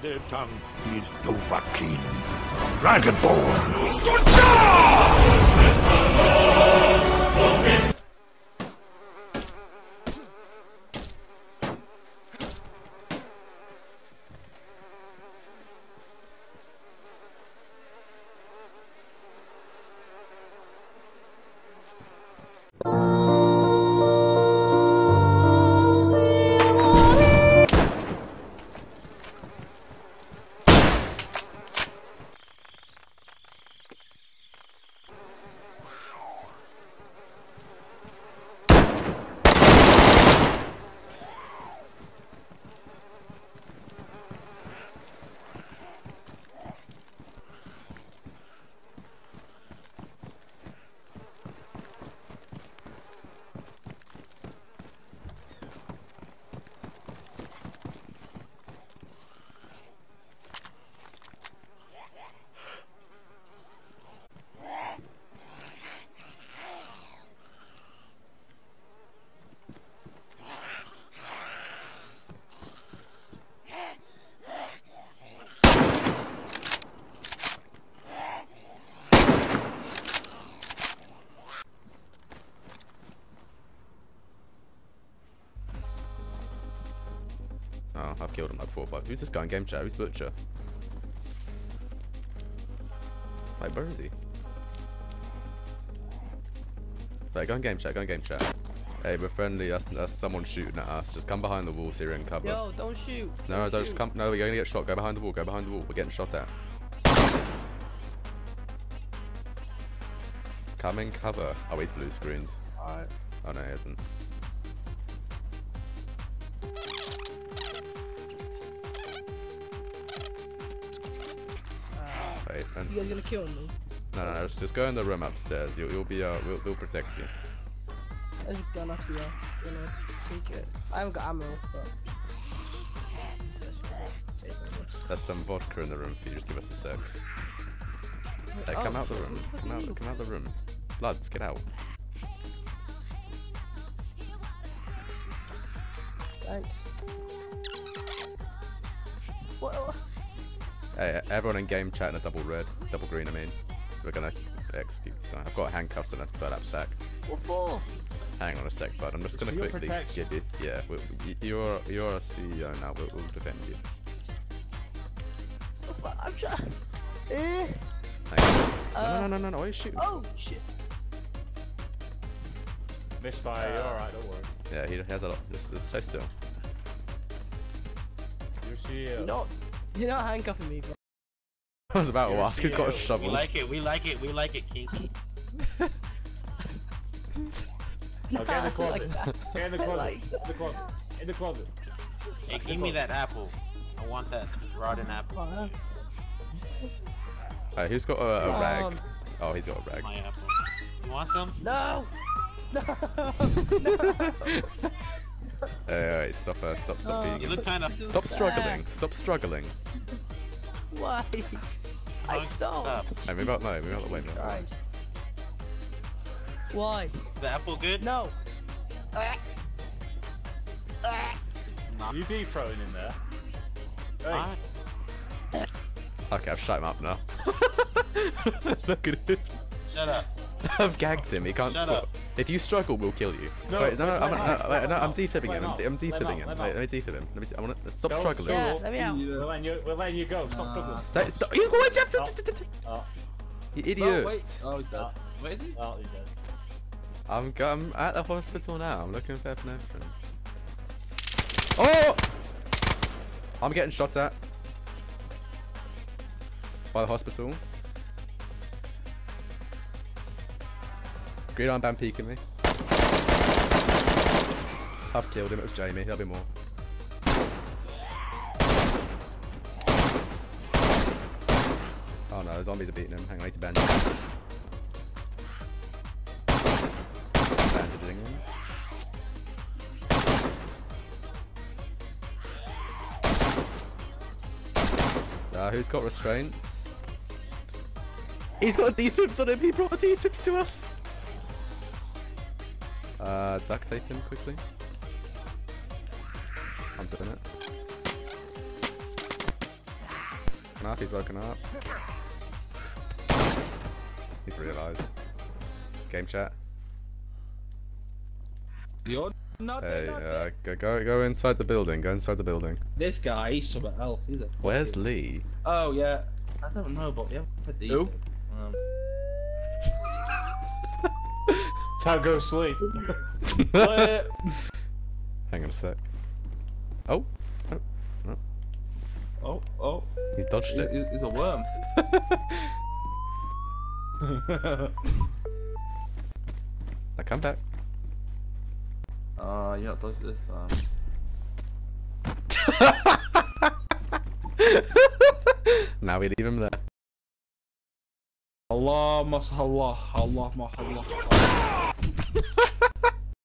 their tongue is Dovahkiin, Dragonborn. Oh, I've killed him like 4 or 5. Who's this guy in game chat? Who's Butcher? Like, where is he? Right, go in game chat, go in game chat. Hey, we're friendly, that's someone shooting at us. Just come behind the wall so you're in cover. Yo, don't shoot. No, don't just come. No, we're gonna get shot. Go behind the wall, go behind the wall. We're getting shot at. Come in cover. Oh, he's blue screened. Alright. Oh, no, he isn't. Wait, and You guys gonna kill me? no, just go in the room upstairs. You'll be we'll protect you. There's a gun up here. Gonna take it. I haven't got ammo, but. There's some vodka in the room for you. Just give us a sec. Hey, come out the room. Come out the room. Lads, get out. Thanks. What? Hey, everyone in game chat in a double green. I mean, we're gonna execute this guy. I've got handcuffs and a burlap sack. What for? Hang on a sec, bud. I'm just gonna quickly give you. Yeah, you're a CEO now. We'll defend you. I'm trying. Hang on. No. Why are you shooting? Oh shit. Misfire, you're alright, don't worry. Yeah, he has a lot. Just stay still. You're You're not handcuffing me, bro. I was about to ask. He's got a CEO. shovel. We like it, Kinky. Oh, get in the closet. Like Get in the closet. In the closet. In the closet. Hey, give me that apple. I want that rotten apple. Alright, who's got a rag? Oh, he's got a rag. My apple. You want some? No! No! Hey, stop You being. look kind of. Stop struggling. Stop struggling. Why? I stopped. Hey, move out the way, man. Christ. Why? The apple good? No. You deep throwing in there? Hey. Alright. Okay, I've shut him up now. Look at this. Shut up. I've gagged him. He can't Shut squat. up. If you struggle, we'll kill you. No, Wait, no, let's let him out. I'm defibbing him. I'm defibbing him. Let him Let out. me defib him. I want to stop Don't struggling. Yeah, let me out. We're letting you go. Stop struggling. Stop. You go, Jeff. Oh, You idiot. Oh, he's dead. Where is he? oh, he's dead. I'm at the hospital now. I'm looking for epinephrine. Oh! I'm getting shot at by the hospital. Green arm band peeking me. I've killed him. It was Jamie. There'll be more. Oh no, the zombies are beating him. Hang on, I need to bandage him. Bandaging him. Who's got restraints? He's got defibs on him. He brought defibs to us. Duct tape him quickly. I'm doing it. woken up. He's woken up. He's realised. Game chat. You're not Hey, go inside the building. Go inside the building. This guy, he's something else. He's a. Where's fucking- Lee? Oh yeah. I don't know, but yeah. Who? Time to go to sleep. Hang on a sec. Oh. Oh. He's dodged it. He's a worm. I come back. You're not close to this Now we leave him there. Allah, mashallah, Allah, mashallah.